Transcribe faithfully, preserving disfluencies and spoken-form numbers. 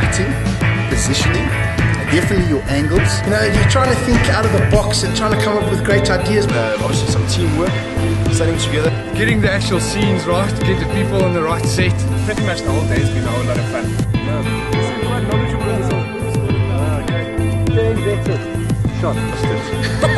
lighting, positioning, definitely your angles. You know, you're trying to think out of the box and trying to come up with great ideas. Uh, obviously some teamwork, standing together. Getting the actual scenes right, get the people on the right set. Pretty much the whole day has been a whole lot of fun. Shot.